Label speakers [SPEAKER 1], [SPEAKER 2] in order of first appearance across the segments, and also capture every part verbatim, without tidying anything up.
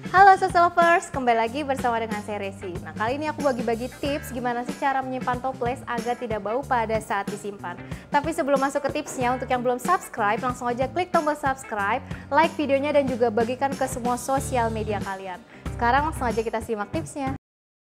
[SPEAKER 1] Halo Sasa Lovers, kembali lagi bersama dengan saya Resi. Nah, kali ini aku bagi-bagi tips gimana sih cara menyimpan toples agar tidak bau pada saat disimpan. Tapi sebelum masuk ke tipsnya, untuk yang belum subscribe, langsung aja klik tombol subscribe, like videonya dan juga bagikan ke semua sosial media kalian. Sekarang langsung aja kita simak tipsnya.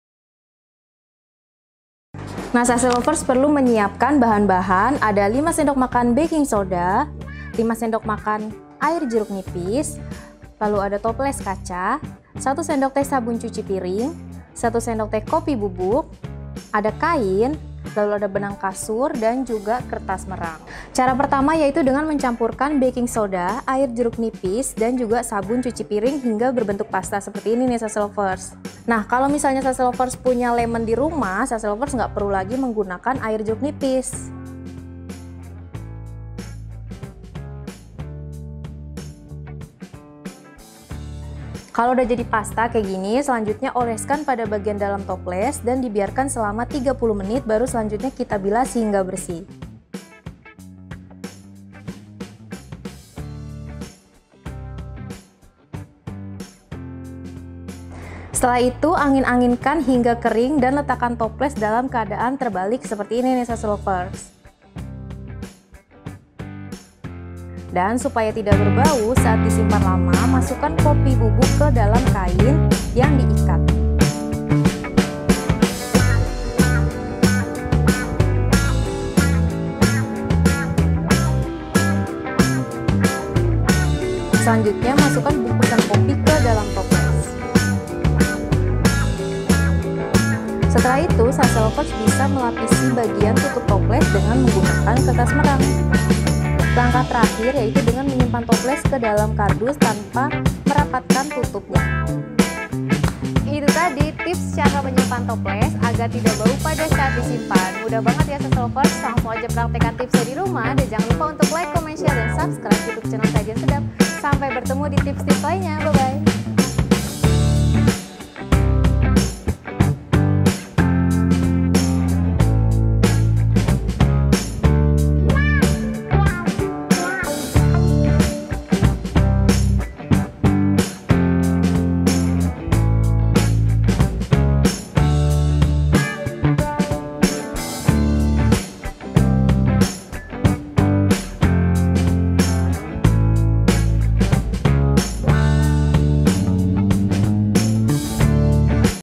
[SPEAKER 1] Nah, Sasa Lovers perlu menyiapkan bahan-bahan, ada lima sendok makan baking soda, lima sendok makan air jeruk nipis, lalu ada toples kaca, satu sendok teh sabun cuci piring, satu sendok teh kopi bubuk, ada kain, lalu ada benang kasur dan juga kertas merang. Cara pertama yaitu dengan mencampurkan baking soda, air jeruk nipis, dan juga sabun cuci piring hingga berbentuk pasta seperti ini nih Sasa Lovers. Nah, kalau misalnya Sasa Lovers punya lemon di rumah, Sasa Lovers nggak perlu lagi menggunakan air jeruk nipis. Kalau udah jadi pasta kayak gini, selanjutnya oleskan pada bagian dalam toples dan dibiarkan selama tiga puluh menit, baru selanjutnya kita bilas hingga bersih. Setelah itu angin-anginkan hingga kering dan letakkan toples dalam keadaan terbalik seperti ini nih Sasa Lovers. Dan supaya tidak berbau saat disimpan lama, masukkan kopi bubuk ke dalam kain yang diikat. Selanjutnya masukkan bungkusan kopi ke dalam toples. Setelah itu, Sasa Lovers bisa melapisi bagian tutup toples dengan menggunakan kertas merang. Langkah terakhir yaitu dengan menyimpan toples ke dalam kardus tanpa merapatkan tutupnya. Itu tadi tips cara menyimpan toples agar tidak bau pada saat disimpan. Mudah banget ya Sasa Lovers, langsung aja praktekkan tipsnya di rumah. Dan jangan lupa untuk like, comment, share, dan subscribe YouTube channel Sajian Sedap. Sampai bertemu di tips-tips lainnya, bye-bye.